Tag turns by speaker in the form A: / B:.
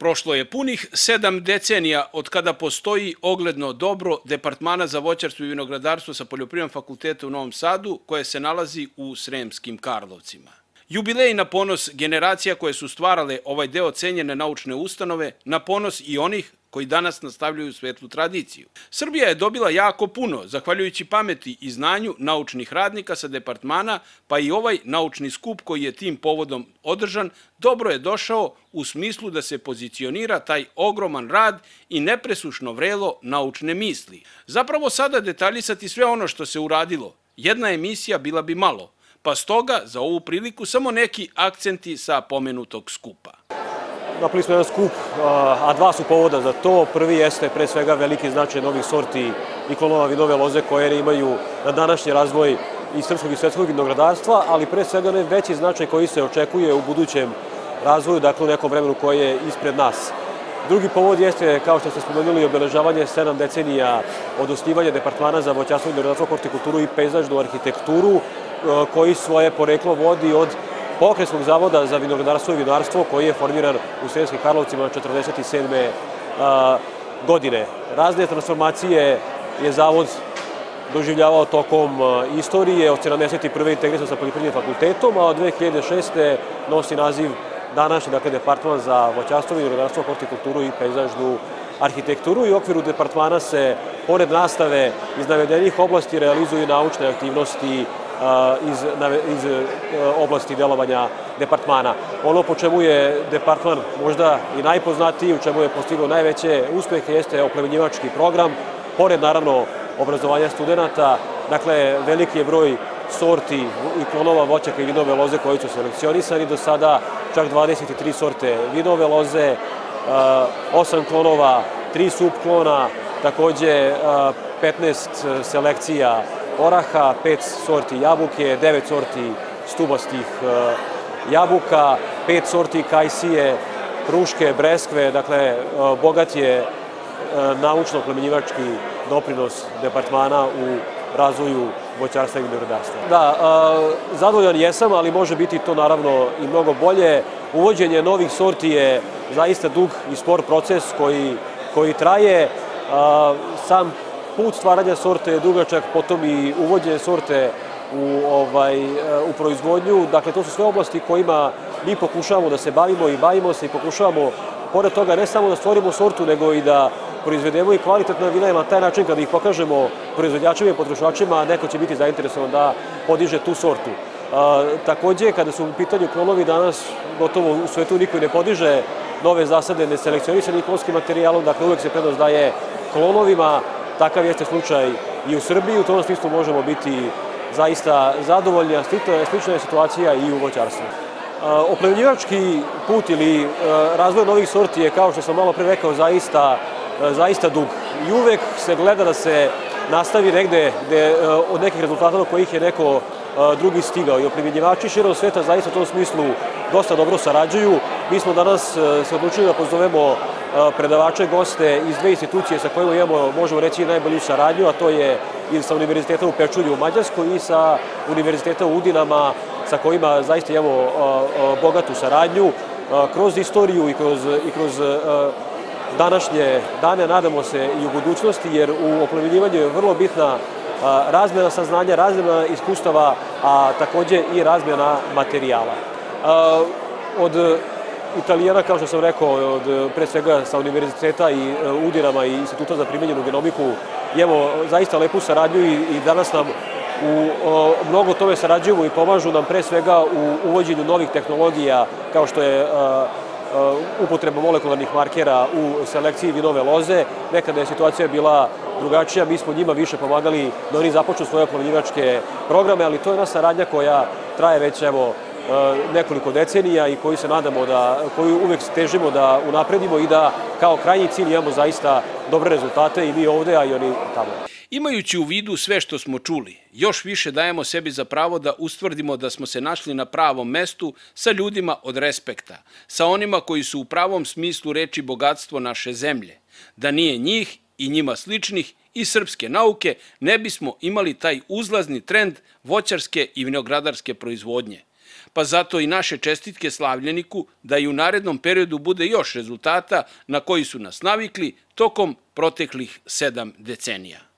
A: Prošlo je punih 7 decenija od kada postoji ogledno dobro Departmana za voćarstvo i vinogradarstvo sa Poljoprivrednog fakulteta u Novom Sadu, koje se nalazi u Sremskim Karlovcima. Jubilej na ponos generacija koje su stvarale ovaj deo cenjene naučne ustanove, na ponos i onih koji danas nastavljaju svetlu tradiciju. Srbija je dobila jako puno, zahvaljujući pameti i znanju naučnih radnika sa departmana, pa i ovaj naučni skup koji je tim povodom održan, dobro je došao u smislu da se pozicionira taj ogroman rad i nepresušno vrelo naučne misli. Zapravo sada detaljisati sve ono što se uradilo, jedna emisija bila bi malo, pa stoga za ovu priliku samo neki akcenti sa pomenutog skupa.
B: Napravili smo jedan skup, a dva su povoda za to. Prvi jeste pre svega veliki značaj novih sorti i klonova vinove loze koje imaju na današnji razvoj i srpskog i svetskog vinogradarstva, ali pre svega veći značaj koji se očekuje u budućem razvoju, dakle u nekom vremenu koje je ispred nas. Drugi povod jeste, kao što ste spomenuli, obeležavanje 7 decenija od osnivanja Departmana za voćarstvo, vinogradarstvo, hortikulturu i pejzažnu arhitekturu, koji svoje poreklo vodi od Pokrajinskog zavoda za vinogradarstvo i vinarstvo koji je formiran u Sremskim Karlovcima 1947. godine. Razne transformacije je zavod doživljavao tokom istorije, od 1971. integrisan sa Poljoprivrednim fakultetom, a od 2006. nosi naziv današnji, dakle, Departman za voćarstvo, vinogradarstvo, hortikulturu i pejzažnu arhitekturu, i u okviru departmana se, pored nastave iz navedenih oblasti, realizuju naučne aktivnosti iz oblasti delovanja departmana. Ono po čemu je departman možda i najpoznatiji, u čemu je postigao najveće uspehe, jeste oplemenjivački program, pored naravno obrazovanja studenta. Dakle, veliki je broj sorti i klonova voćaka i vinove loze koji su selekcionisani do sada, čak 23 sorte vinove loze, 8 klonova, 3 subklona, takođe 15 selekcija oraha, 5 sorti jabuke, 9 sorti stubastih jabuka, 5 sorti kajsije, kruške, breskve. Dakle, bogat je naučno-oplemenjivački doprinos departmana u razvoju voćarstva i vinogradarstva. Da, zadovoljan jesam, ali može biti to naravno i mnogo bolje. Uvođenje novih sorti je zaista dug i spor proces koji traje. Sam put stvaranja sorte je dugačak, potom i uvođenje sorte u proizvodnju. Dakle, to su sve oblasti kojima mi pokušavamo da se bavimo i bavimo se i pokušavamo, pored toga, ne samo da stvorimo sortu, nego i da proizvedemo i kvalitetna vina, jer na taj način kada ih pokažemo proizvođačima i potrošačima, neko će biti zainteresovan da podiže tu sortu. Takođe, kada su u pitanju klonovi, danas gotovo u svetu niko ne podiže nove zasade neselekcionisanim klonskim materijalom, dakle uvek se prednost daje klonovima. Takav jeste slučaj i u Srbiji, u tom smislu možemo biti zaista zadovoljni, a slična je situacija i u voćarstvu. Oplemenjivački put ili razvoj novih sorti je, kao što sam malo pre rekao, zaista dug. I uvek se gleda da se nastavi negde od nekih rezultata do kojih je neko drugi stigao. I oplemenjivači širom sveta zaista u tom smislu dosta dobro sarađuju. Mi smo danas se odlučili da pozovemo predavače, goste iz dve institucije sa kojima imamo, možemo reći, najbolju saradnju, a to je i sa Univerziteta u Pečulju u Mađarskoj i sa Univerziteta u Udinama, sa kojima zaista imamo bogatu saradnju kroz istoriju i kroz današnje dane, nadamo se i u budućnosti, jer u oplemenjivanju je vrlo bitna razmjena saznanja, razmjena iskustava, a takođe i razmjena materijala. Od Italijana, kao što sam rekao, pre svega sa Univerziteta i Udinama i Instituta za primenjenu genomiku, imamo zaista lepu saradnju i danas nam u mnogo tome sarađujemo i pomažu nam pre svega u uvođenju novih tehnologija, kao što je upotreba molekularnih markera u selekciji vinove loze. Nekada je situacija bila drugačija, mi smo njima više pomagali da oni započnu svoje oplemenjivačke programe, ali to je jedna saradnja koja traje već nekoliko decenija i koju uvek težimo da unapredimo i da kao krajnji cilj imamo zaista dobre rezultate i mi ovde, a i oni tamo.
A: Imajući u vidu sve što smo čuli, još više dajemo sebi za pravo da ustvrdimo da smo se našli na pravom mestu sa ljudima od respekta, sa onima koji su u pravom smislu reči bogatstvo naše zemlje. Da nije njih i njima sličnih i srpske nauke, ne bismo imali taj uzlazni trend voćarske i vinogradarske proizvodnje. Pa zato i naše čestitke slavljeniku da i u narednom periodu bude još rezultata na koji su nas navikli tokom proteklih 7 decenija.